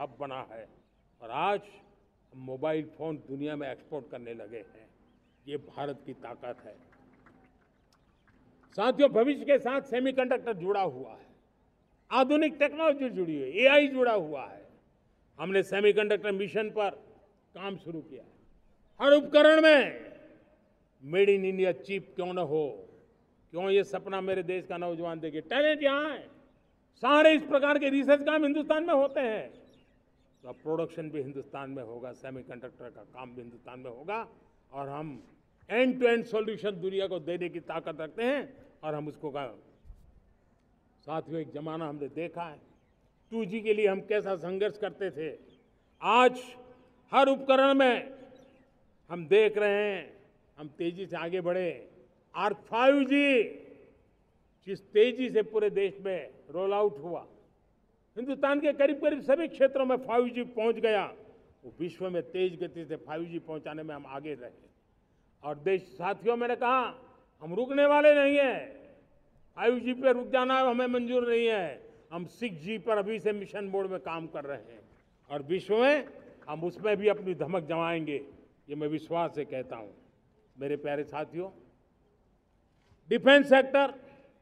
Hub बना है और आज हम मोबाइल फोन दुनिया में एक्सपोर्ट करने लगे हैं। ये भारत की ताकत है। साथियों, भविष्य के साथ सेमीकंडक्टर जुड़ा हुआ है, आधुनिक टेक्नोलॉजी जुड़ी है, एआई जुड़ा हुआ है। हमने सेमीकंडक्टर मिशन पर काम शुरू किया है। हर उपकरण में मेड इन इंडिया चिप क्यों न हो, क्यों ये सपना मेरे देश का नौजवान देखे। टैलेंट यहाँ है, सारे इस प्रकार के रिसर्च काम हिंदुस्तान में होते हैं, तो अब प्रोडक्शन भी हिंदुस्तान में होगा, सेमीकंडक्टर का काम भी हिंदुस्तान में होगा और हम एंड टू एंड सॉल्यूशन दुनिया को देने की ताकत रखते हैं और हम उसको का। साथियों, एक जमाना हमने देखा है 2G के लिए हम कैसा संघर्ष करते थे। आज हर उपकरण में हम देख रहे हैं, हम तेजी से आगे बढ़े और 5G जिस तेजी से पूरे देश में रोल आउट हुआ, हिंदुस्तान के करीब करीब सभी क्षेत्रों में 5G पहुंच गया। वो विश्व में तेज गति से 5G पहुंचाने में हम आगे रहे और देश। साथियों, मैंने कहा हम रुकने वाले नहीं हैं। 5G पे रुक जाना हमें मंजूर नहीं है। हम 6G पर अभी से मिशन मोड में काम कर रहे हैं और विश्व में हम उसमें भी अपनी धमक जमाएंगे, ये मैं विश्वास से कहता हूं। मेरे प्यारे साथियों, डिफेंस सेक्टर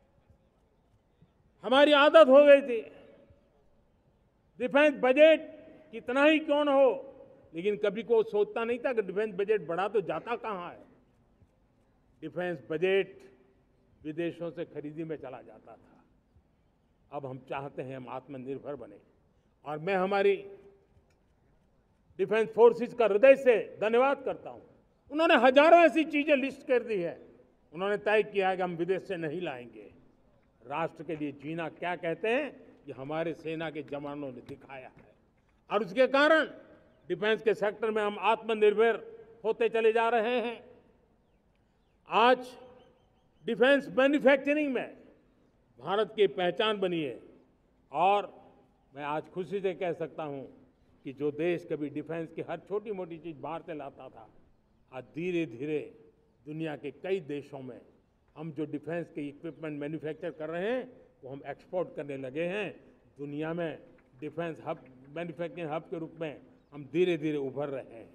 हमारी आदत हो गई थी। डिफेंस बजट कितना ही क्यों न हो, लेकिन कभी को सोचता नहीं था कि डिफेंस बजट बढ़ा तो जाता कहां है। डिफेंस बजट विदेशों से खरीदी में चला जाता था। अब हम चाहते हैं हम आत्मनिर्भर बने और मैं हमारी डिफेंस फोर्सेस का हृदय से धन्यवाद करता हूं। उन्होंने हजारों ऐसी चीजें लिस्ट कर दी है। उन्होंने तय किया है कि हम विदेश से नहीं लाएंगे। राष्ट्र के लिए जीना क्या कहते हैं, ये हमारे सेना के जवानों ने दिखाया है और उसके कारण डिफेंस के सेक्टर में हम आत्मनिर्भर होते चले जा रहे हैं। आज डिफेंस मैन्युफैक्चरिंग में भारत की पहचान बनी है और मैं आज खुशी से कह सकता हूं कि जो देश कभी डिफेंस की हर छोटी मोटी चीज बाहर से लाता था, आज धीरे धीरे दुनिया के कई देशों में हम जो डिफेंस के इक्विपमेंट मैन्युफैक्चर कर रहे हैं वो हम एक्सपोर्ट करने लगे हैं। दुनिया में डिफेंस हब, मैन्युफैक्चरिंग हब के रूप में हम धीरे धीरे उभर रहे हैं।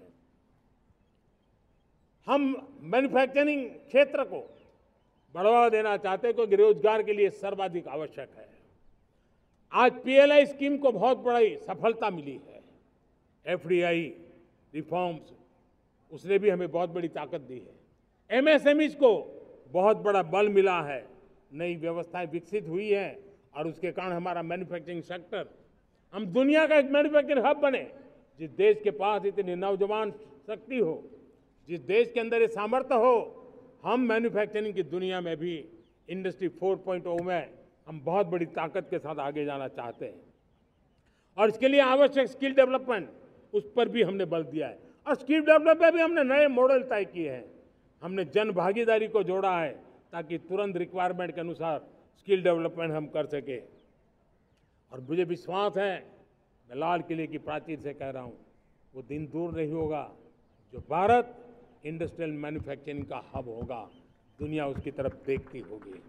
हम मैन्युफैक्चरिंग क्षेत्र को बढ़ावा देना चाहते हैं क्योंकि रोजगार के लिए सर्वाधिक आवश्यक है। आज PLI स्कीम को बहुत बड़ी सफलता मिली है। FDI रिफॉर्म्स, उसने भी हमें बहुत बड़ी ताकत दी है। MSMEs को बहुत बड़ा बल मिला है, नई व्यवस्थाएं विकसित हुई है और उसके कारण हमारा मैन्युफैक्चरिंग सेक्टर, हम दुनिया का एक मैन्युफैक्चरिंग हब बने। जिस देश के पास इतनी नौजवान शक्ति हो, जिस देश के अंदर ये सामर्थ्य हो, हम मैन्युफैक्चरिंग की दुनिया में भी इंडस्ट्री 4.0 में हम बहुत बड़ी ताकत के साथ आगे जाना चाहते हैं और इसके लिए आवश्यक स्किल डेवलपमेंट, उस पर भी हमने बल दिया है और स्किल डेवलपमेंट में भी हमने नए मॉडल तय किए हैं। हमने जन भागीदारी को जोड़ा है ताकि तुरंत रिक्वायरमेंट के अनुसार स्किल डेवलपमेंट हम कर सके और मुझे विश्वास है, मैं लाल किले की प्राचीर से कह रहा हूं, वो दिन दूर नहीं होगा जो भारत इंडस्ट्रियल मैन्युफैक्चरिंग का हब होगा। दुनिया उसकी तरफ देखती होगी।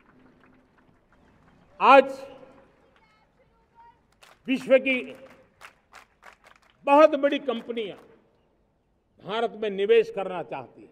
आज विश्व की बहुत बड़ी कंपनियां भारत में निवेश करना चाहती हैं।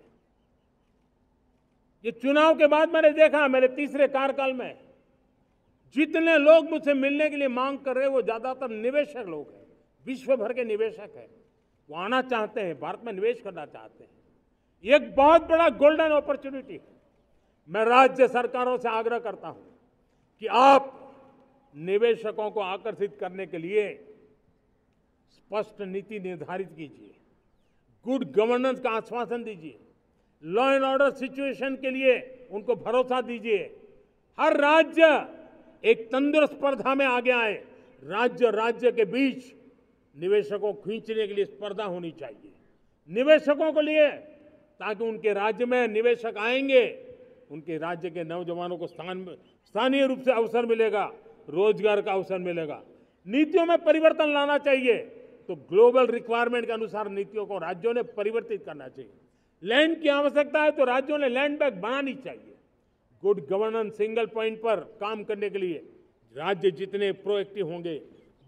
ये चुनाव के बाद मैंने देखा, मेरे तीसरे कार्यकाल में जितने लोग मुझसे मिलने के लिए मांग कर रहे हैं वो ज्यादातर निवेशक लोग हैं, विश्व भर के निवेशक हैं। वो आना चाहते हैं, भारत में निवेश करना चाहते हैं। ये एक बहुत बड़ा गोल्डन अपॉर्चुनिटी है। मैं राज्य सरकारों से आग्रह करता हूं कि आप निवेशकों को आकर्षित करने के लिए स्पष्ट नीति निर्धारित कीजिए, गुड गवर्नेंस का आश्वासन दीजिए, लॉ एंड ऑर्डर सिचुएशन के लिए उनको भरोसा दीजिए। हर राज्य एक तंदुरुस्त स्पर्धा में आगे आए। राज्य राज्य के बीच निवेशकों को खींचने के लिए स्पर्धा होनी चाहिए निवेशकों को लिए, ताकि उनके राज्य में निवेशक आएंगे, उनके राज्य के नौजवानों को स्थानीय रूप से अवसर मिलेगा, रोजगार का अवसर मिलेगा। नीतियों में परिवर्तन लाना चाहिए तो ग्लोबल रिक्वायरमेंट के अनुसार नीतियों को राज्यों ने परिवर्तित करना चाहिए। लैंड की आवश्यकता है तो राज्यों ने लैंड बैंक बनानी चाहिए। गुड गवर्नेंस, सिंगल पॉइंट पर काम करने के लिए राज्य जितने प्रोएक्टिव होंगे,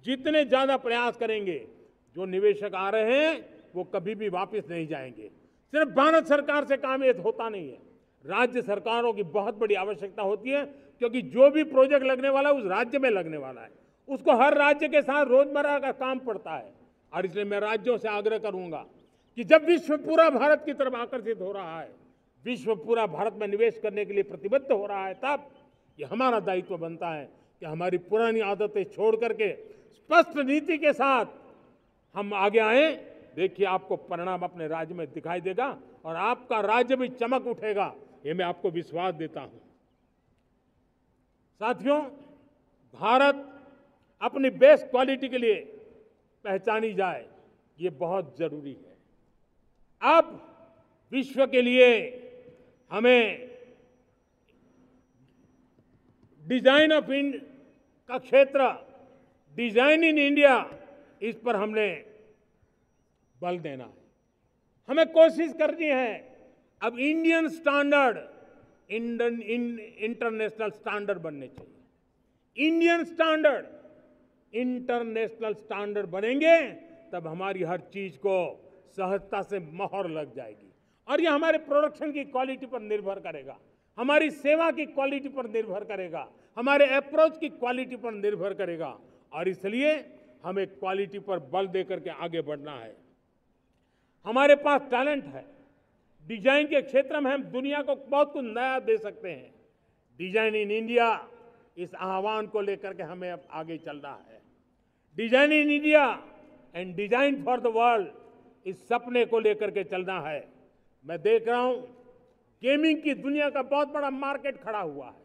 जितने ज्यादा प्रयास करेंगे, जो निवेशक आ रहे हैं वो कभी भी वापस नहीं जाएंगे। सिर्फ भारत सरकार से काम ये होता नहीं है, राज्य सरकारों की बहुत बड़ी आवश्यकता होती है, क्योंकि जो भी प्रोजेक्ट लगने वाला है उस राज्य में लगने वाला है, उसको हर राज्य के साथ रोजमर्रा का काम पड़ता है। और इसलिए मैं राज्यों से आग्रह करूंगा कि जब विश्व पूरा भारत की तरफ आकर्षित हो रहा है, विश्व पूरा भारत में निवेश करने के लिए प्रतिबद्ध हो रहा है, तब ये हमारा दायित्व बनता है कि हमारी पुरानी आदतें छोड़ करके स्पष्ट नीति के साथ हम आगे आए। देखिए, आपको परिणाम अपने राज्य में दिखाई देगा और आपका राज्य भी चमक उठेगा, ये मैं आपको विश्वास देता हूं। साथियों, भारत अपनी बेस्ट क्वालिटी के लिए पहचानी जाए, ये बहुत जरूरी है। अब विश्व के लिए हमें डिजाइन ऑफ इंडिया का क्षेत्र, डिजाइन इन इंडिया, इस पर हमने बल देना है। हमें कोशिश करनी है अब इंडियन स्टैंडर्ड इंटरनेशनल स्टैंडर्ड बनने चाहिए। इंडियन स्टैंडर्ड इंटरनेशनल स्टैंडर्ड बनेंगे तब हमारी हर चीज को सहजता से मोहर लग जाएगी, और ये हमारे प्रोडक्शन की क्वालिटी पर निर्भर करेगा, हमारी सेवा की क्वालिटी पर निर्भर करेगा, हमारे अप्रोच की क्वालिटी पर निर्भर करेगा। और इसलिए हमें क्वालिटी पर बल देकर के आगे बढ़ना है। हमारे पास टैलेंट है, डिजाइन के क्षेत्र में हम दुनिया को बहुत कुछ नया दे सकते हैं। डिजाइन इन इंडिया, इस आह्वान को लेकर के हमें अब आगे चलना है। Design in India and design for the world, इस सपने को लेकर के चलना है। मैं देख रहा हूं गेमिंग की दुनिया का बहुत बड़ा मार्केट खड़ा हुआ है।